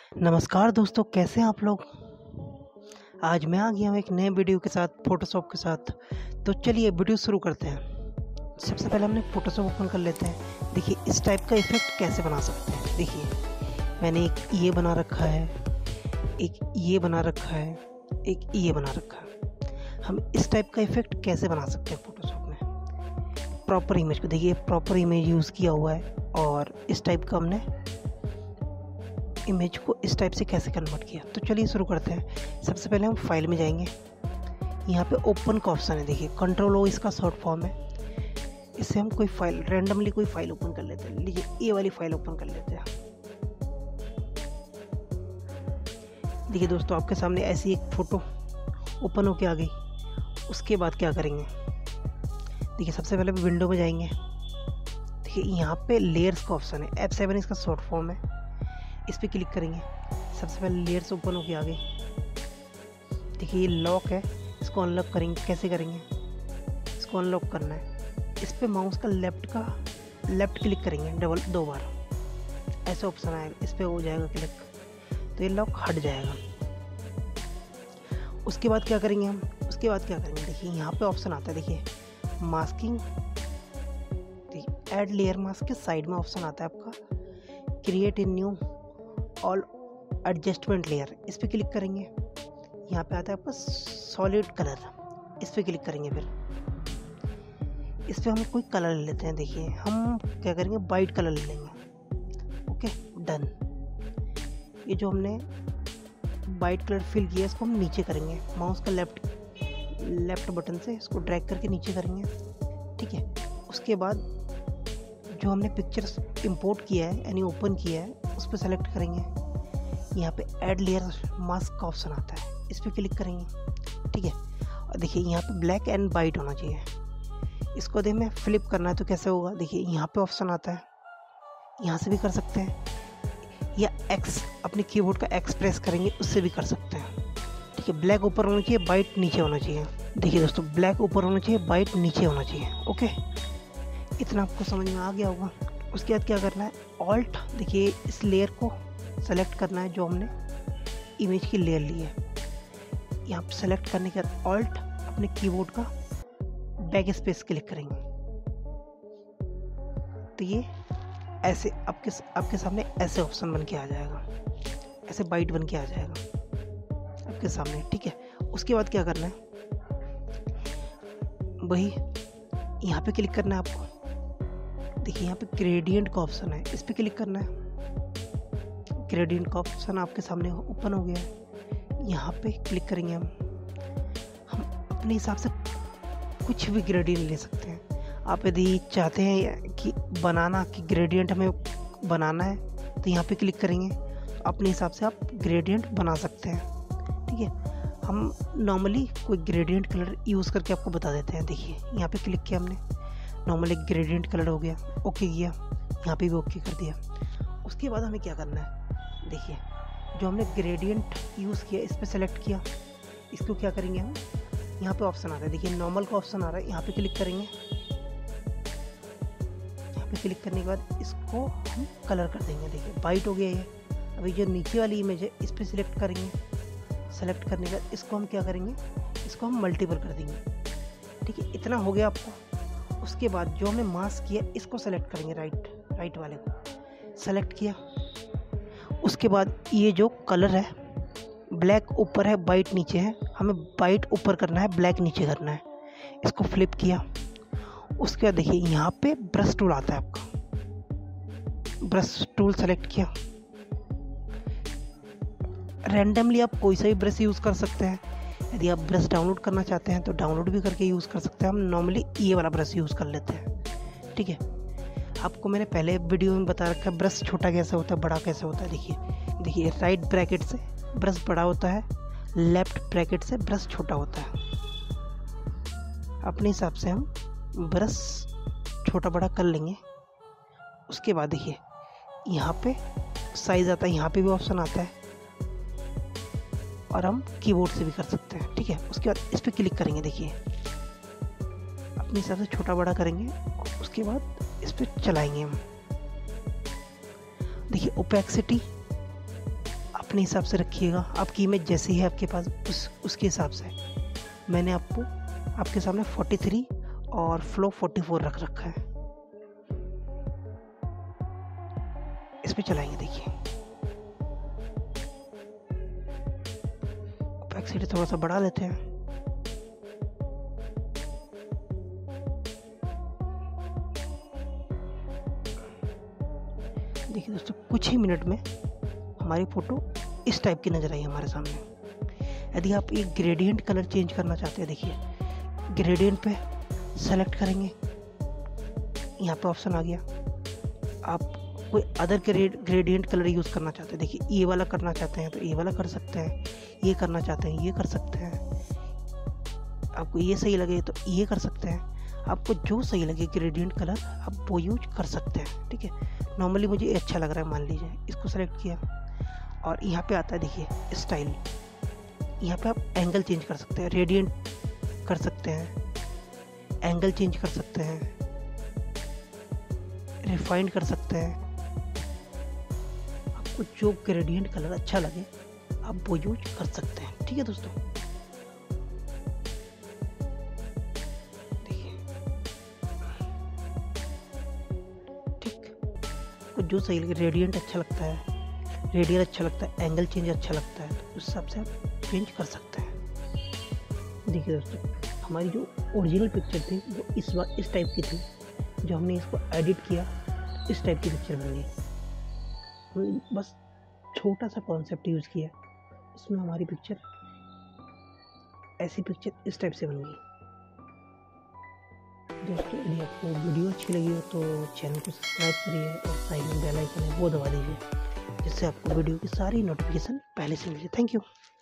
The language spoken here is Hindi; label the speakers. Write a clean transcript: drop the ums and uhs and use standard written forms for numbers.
Speaker 1: नमस्कार दोस्तों, कैसे हैं आप लोग। आज मैं आ गया हूँ एक नए वीडियो के साथ, फ़ोटोशॉप के साथ। तो चलिए वीडियो शुरू करते हैं। सबसे पहले हमने फ़ोटोशॉप ओपन कर लेते हैं। देखिए इस टाइप का इफ़ेक्ट कैसे बना सकते हैं। देखिए मैंने एक ये बना रखा है, एक ये बना रखा है, एक ये बना रखा है। हम इस टाइप का इफ़ेक्ट कैसे बना सकते हैं फ़ोटोशॉप में। प्रॉपर इमेज को देखिए, प्रॉपर इमेज यूज़ किया हुआ है और इस टाइप का हमने इमेज को इस टाइप से कैसे कन्वर्ट किया। तो चलिए शुरू करते हैं। सबसे पहले हम फाइल में जाएंगे। यहाँ पे ओपन का ऑप्शन है, देखिए कंट्रोल ओ इसका शॉर्ट फॉर्म है। इससे हम कोई फाइल रैंडमली कोई फाइल ओपन कर लेते हैं। लीजिए ये वाली फाइल ओपन कर लेते हैं। देखिए दोस्तों, आपके सामने ऐसी एक फ़ोटो ओपन होके आ गई। उसके बाद क्या करेंगे, देखिए सबसे पहले विंडो में जाएंगे। देखिए यहाँ पे लेयर्स का ऑप्शन है, F7 इसका शॉर्ट फॉर्म है। इस पर क्लिक करेंगे। सबसे पहले लेयर्स ओपन होके आ गई। देखिए ये लॉक है, इसको अनलॉक करेंगे। कैसे करेंगे, इसको अनलॉक करना है। इस पे माउस का लेफ्ट क्लिक करेंगे दो बार, ऐसा ऑप्शन आएगा। इस पे हो जाएगा क्लिक, तो ये लॉक हट जाएगा। उसके बाद क्या करेंगे हम, देखिए यहाँ पे ऑप्शन आता है, देखिए मास्किंग। देखिए ऐड लेयर मास्क के साइड में ऑप्शन आता है आपका create a new all adjustment layer. इस पर क्लिक करेंगे। यहाँ पे आता है आपका सॉलिड कलर, इस पर क्लिक करेंगे। फिर इस पर हम कोई कलर ले लेते हैं। देखिए हम क्या करेंगे, वाइट कलर ले लेंगे। Okay done. ये जो हमने वाइट कलर फिल किया इसको हम नीचे करेंगे। माउस का लेफ्ट बटन से इसको ड्रैग करके नीचे करेंगे। ठीक है, उसके बाद जो हमने पिक्चर इंपोर्ट किया है यानी ओपन किया है उस पर सेलेक्ट करेंगे। यहाँ पे ऐड लेयर मास्क का ऑप्शन आता है, इस पर क्लिक करेंगे। ठीक है, और देखिए यहाँ पे ब्लैक एंड वाइट होना चाहिए। इसको दे में फ्लिप करना है तो कैसे होगा, देखिए यहाँ पे ऑप्शन आता है, यहाँ से भी कर सकते हैं, या एक्स अपने कीबोर्ड का एक्स प्रेस करेंगे उससे भी कर सकते हैं। ठीक है, ब्लैक ऊपर होना चाहिए, वाइट नीचे होना चाहिए। देखिए दोस्तों, ब्लैक ऊपर होना चाहिए, वाइट नीचे होना चाहिए। ओके, इतना आपको समझ में आ गया होगा। उसके बाद क्या करना है, ऑल्ट, देखिए इस लेयर को सेलेक्ट करना है जो हमने इमेज की लेयर ली है। यहाँ पर सेलेक्ट करने के बाद ऑल्ट अपने कीबोर्ड का बैक स्पेस क्लिक करेंगे। तो ये ऐसे आपके सामने ऐसे ऑप्शन बन के आ जाएगा, ऐसे बाइट बन के आ जाएगा आपके सामने। ठीक है, उसके बाद क्या करना है, वही यहाँ पे क्लिक करना है आपको। देखिए यहाँ पे ग्रेडियंट का ऑप्शन है, इस पे क्लिक करना है। ग्रेडियंट का ऑप्शन आपके सामने ओपन हो गया है। यहाँ पे क्लिक करेंगे हम अपने हिसाब से कुछ भी ग्रेडियंट ले सकते हैं। आप यदि चाहते हैं कि ग्रेडियंट हमें बनाना है तो यहाँ पे क्लिक करेंगे, तो अपने हिसाब से आप ग्रेडियंट बना सकते हैं। ठीक है, हम नॉर्मली कोई ग्रेडियंट कलर यूज़ करके आपको बता देते हैं। देखिए यहाँ पे क्लिक किया हमने, नॉर्मल एक ग्रेडियंट कलर हो गया। ओके किया, यहाँ पे भी ओके कर दिया। उसके बाद हमें क्या करना है, देखिए जो हमने ग्रेडियंट यूज़ किया इस पर सेलेक्ट किया। इसको क्या करेंगे हम, यहाँ पे ऑप्शन आ रहा है, देखिए नॉर्मल का ऑप्शन आ रहा है, यहाँ पे क्लिक करेंगे। यहाँ पे क्लिक करने के बाद इसको हम कलर कर देंगे। देखिए वाइट हो गया ये। अभी जो नीचे वाली इमेज है इस पर सिलेक्ट करेंगे। सेलेक्ट करने के बाद इसको हम क्या करेंगे, इसको हम मल्टीपल कर देंगे। ठीक है, इतना हो गया आपको। उसके बाद जो हमने मास्क किया इसको सेलेक्ट करेंगे, राइट वाले को सेलेक्ट किया। उसके बाद ये जो कलर है, ब्लैक ऊपर है वाइट नीचे है, हमें वाइट ऊपर करना है, ब्लैक नीचे करना है। इसको फ्लिप किया। उसके बाद देखिए यहाँ पे ब्रश टूल आता है आपका, ब्रश टूल सेलेक्ट किया। रैंडमली आप कोई सा भी ब्रश यूज़ कर सकते हैं। यदि आप ब्रश डाउनलोड करना चाहते हैं तो डाउनलोड भी करके यूज़ कर सकते हैं। हम नॉर्मली ये वाला ब्रश यूज़ कर लेते हैं। ठीक है, आपको मैंने पहले वीडियो में बता रखा है ब्रश छोटा कैसे होता है, बड़ा कैसे होता है। देखिए राइट ब्रैकेट से ब्रश बड़ा होता है, लेफ्ट ब्रैकेट से ब्रश छोटा होता है। अपने हिसाब से हम ब्रश छोटा बड़ा कर लेंगे। उसके बाद देखिए यहाँ पे साइज़ आता है, यहाँ पे भी ऑप्शन आता है, और हम कीबोर्ड से भी कर सकते हैं। ठीक है, उसके बाद इस पर क्लिक करेंगे। देखिए अपने हिसाब से छोटा बड़ा करेंगे, उसके बाद इस पर चलाएंगे हम। देखिए ओपेक्सिटी अपने हिसाब से रखिएगा। आपकी इमेज जैसी है आपके पास उसके हिसाब से। मैंने आपको आपके सामने 43 और फ्लो 44 रख रखा है। इस पे चलाएंगे, देखिए ओपेसिटी थोड़ा सा बढ़ा लेते हैं। देखिए दोस्तों, कुछ ही मिनट में हमारी फ़ोटो इस टाइप की नज़र आई हमारे सामने। यदि आप एक ग्रेडियंट कलर चेंज करना चाहते हैं, देखिए ग्रेडियंट पे सेलेक्ट करेंगे, यहाँ पे ऑप्शन आ गया। आप कोई अदर ग्रेडियंट कलर यूज़ करना चाहते हैं, देखिए ये वाला करना चाहते हैं तो ये वाला कर सकते हैं, ये करना चाहते हैं ये कर सकते हैं, आपको ये सही लगे तो ये कर सकते हैं। आपको जो सही लगे ग्रेडियंट कलर आप वो यूज कर सकते हैं, ठीक है। नॉर्मली मुझे अच्छा लग रहा है, मान लीजिए इसको सेलेक्ट किया और यहाँ पे आता है देखिए स्टाइल। यहाँ पे आप एंगल चेंज कर सकते हैं, रेडियंट कर सकते हैं, एंगल चेंज कर सकते हैं, रिफाइंड कर सकते हैं। आपको जो ग्रेडियंट कलर अच्छा लगे आप वो यूज कर सकते हैं, ठीक है दोस्तों। जो सही लगे, रेडियंट अच्छा लगता है, रेडियल अच्छा लगता है, एंगल चेंज अच्छा लगता है, तो उस हिसाब से आप चेंज कर सकते हैं। देखिए दोस्तों, हमारी जो ओरिजिनल पिक्चर थी वो इस टाइप की थी। जो हमने इसको एडिट किया इस टाइप की पिक्चर बन गई। बस छोटा सा कॉन्सेप्ट यूज़ किया, उसमें हमारी पिक्चर ऐसी पिक्चर इस टाइप से बन गई। दोस्तों, यदि आपको वीडियो अच्छी लगी हो तो चैनल को सब्सक्राइब करिए और साइड में बेल आइकन है वो दबा दीजिए, जिससे आपको वीडियो की सारी नोटिफिकेशन पहले से मिले। Thank you.